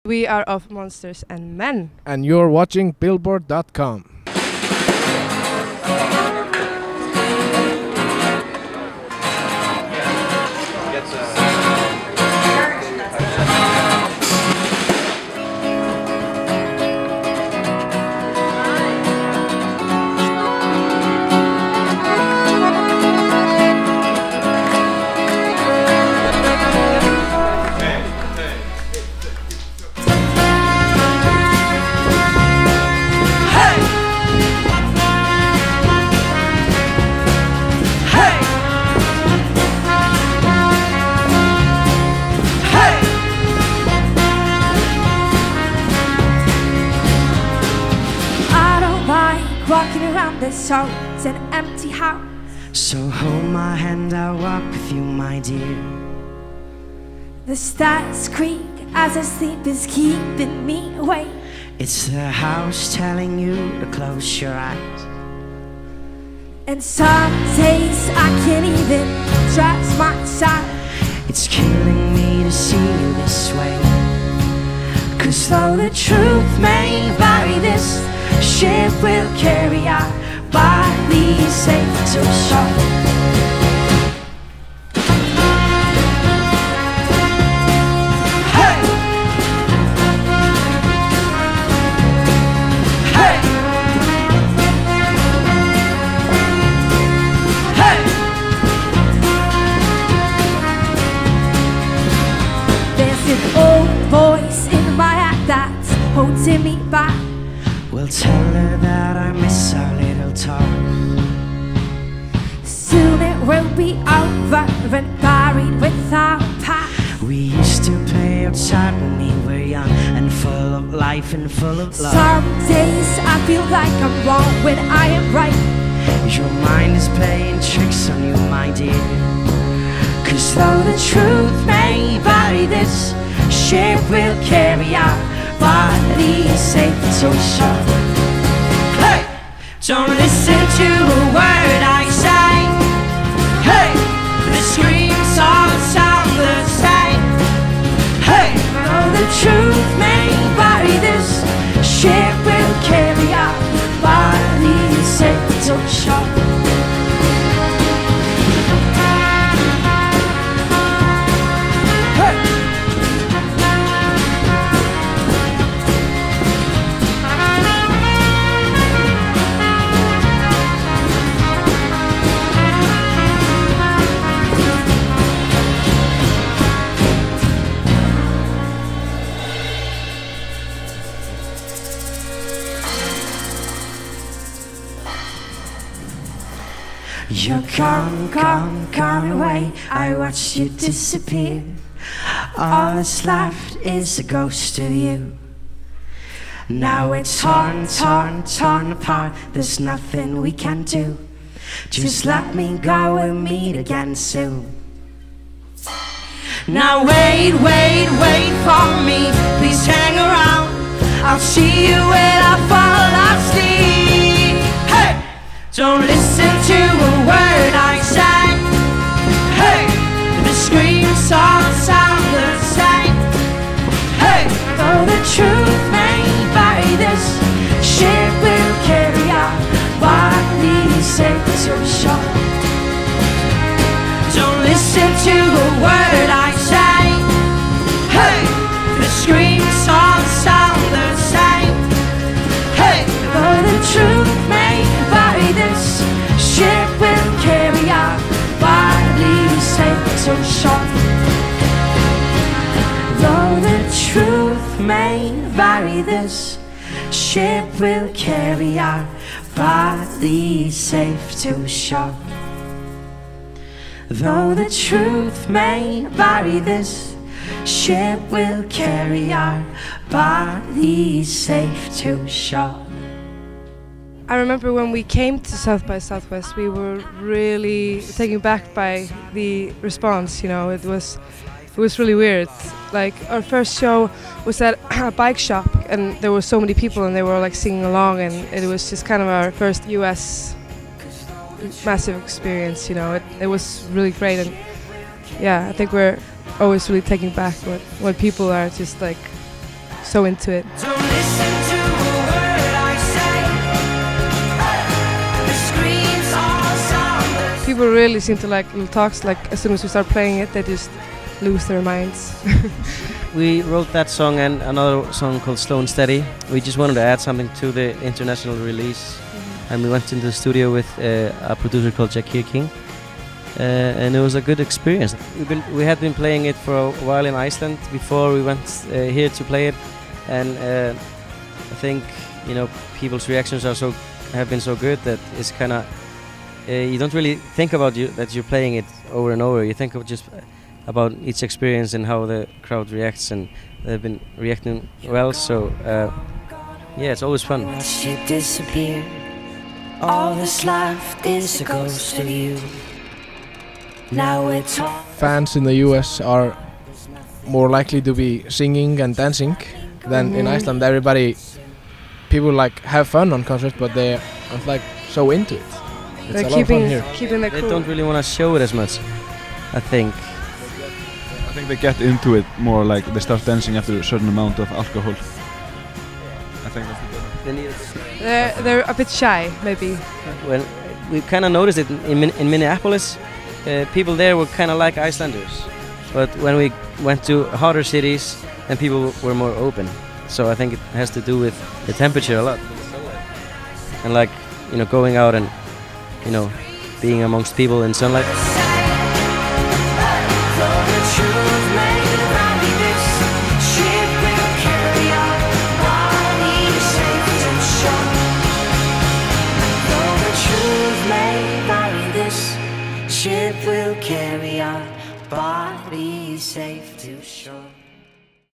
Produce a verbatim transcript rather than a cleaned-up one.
We are of Monsters and Men. And you're watching Billboard dot com. Walking around this soul, it's an empty house. So hold my hand, I'll walk with you, my dear. The stars creak as I sleep is keeping me awake. It's the house telling you to close your eyes. And some days I can't even trust myself. It's killing me to see you this way. Cause though the truth may vary, this ship will carry our bodies safe to shore. Holding me back. We'll tell her that I miss our little talk. Soon it will be over and buried with our past. We used to play outside when we were young and full of life and full of love. Some days I feel like I'm wrong when I am right. Your mind is playing tricks on you, my dear. Cause though the truth may vary, this ship will carry our body safe to shore. Hey! Don't listen to a word I say. Hey! The screams all sound the same. Hey! Though the truth may vary, this ship will carry our body safe to shore. You're gone, gone, gone away. I watched you disappear. All that's left is a ghost of you. Now it's torn, torn, torn apart. There's nothing we can do. Just let me go, we'll meet again soon. Now wait, wait, wait for me. Please hang around. I'll see you when I fall asleep. Hey! Don't listen to a word I say. Hey! The screams all sound the same. Hey! Though the truth may vary, this ship will carry our bodies safe to shore. Don't listen to a word I say. Hey! The screams all sound the same. Hey! Though the truth may vary, this ship will carry our bodies safe to shore. Though the truth may vary, this ship will carry our bodies safe to shore. Though the truth may vary, this ship will carry our bodies safe to shore. I remember when we came to South by Southwest, we were really taken back by the response. You know, it was it was really weird. Like, our first show was at a bike shop, and there were so many people, and they were like singing along, and it was just kind of our first U S massive experience. You know, it it was really great, and yeah, I think we're always really taken back when when people are just like so into it. Don't listen to a word I say. The screams all sound. People really seem to like little talks. Like as soon as we start playing it, they just lose their minds. We wrote that song and another song called Slow and Steady. We just wanted to add something to the international release. Mm-hmm. And we went into the studio with uh, a producer called Jakir King. Uh, and it was a good experience. We've been, we had been playing it for a while in Iceland before we went uh, here to play it. And uh, I think, you know, people's reactions are so have been so good that it's kind of, uh, you don't really think about you that you're playing it over and over. You think of just about each experience and how the crowd reacts, and they've been reacting well, so uh, yeah, it's always fun. Watch you disappear. All that's left is a ghost of you. Now it's all Fans in the U S are more likely to be singing and dancing than in Mhm. Iceland. Everybody, people like have fun on concerts, but they aren't like so into it. It's They're a lot of fun keeping here. keeping their They cool. don't really want to show it as much, I think. I think they get into it more, like they start dancing after a certain amount of alcohol. I think that's the difference. They need- They're they're a bit shy, maybe. When we kind of noticed it in, Min- in Minneapolis, uh, people there were kind of like Icelanders, but when we went to hotter cities, then people were more open. So I think it has to do with the temperature a lot, and like, you know, going out and, you know, being amongst people in sunlight. ship will carry our bodies safe to shore.